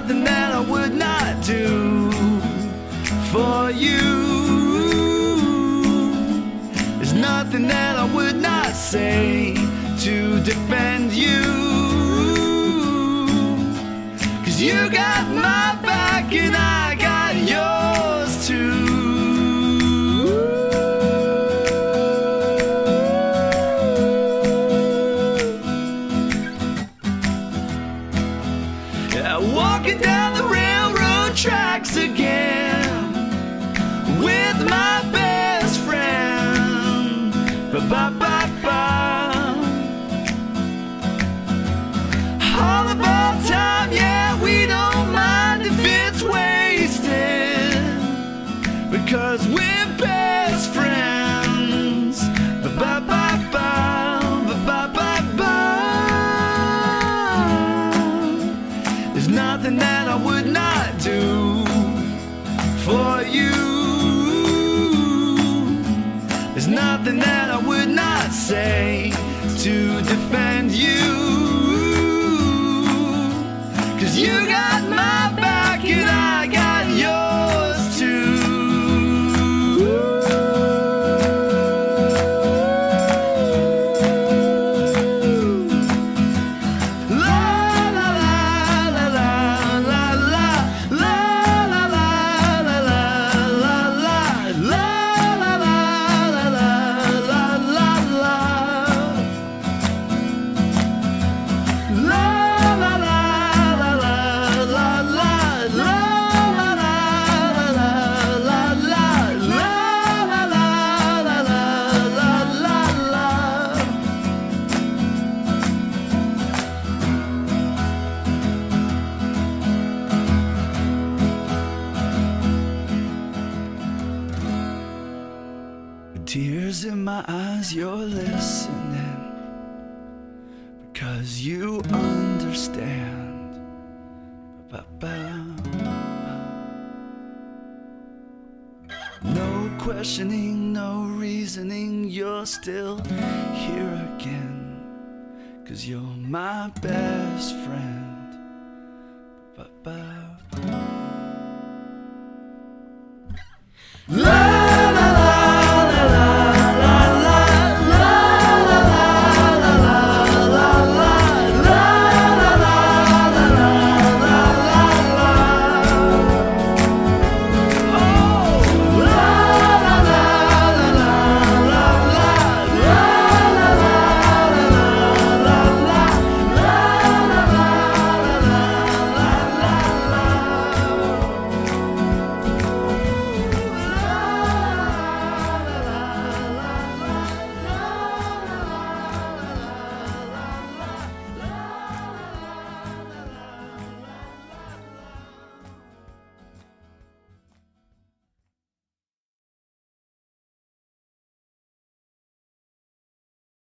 nothing that I would not do for you. There's nothing that I would not say to defend you. 'Cause you got my back and I got yours too. Walking down the railroad tracks again with my best friend. Ba-ba-ba-ba. All of our time, yeah, we don't mind if it's wasted, because we're best friends. Ba-ba-ba-ba. Nothing that I would not do for you. There's nothing that I would not say to defend you. 'Cause you got my back and I got yours too. Tears in my eyes, you're listening, because you understand. No questioning, no reasoning, you're still here again, 'cause you're my best friend.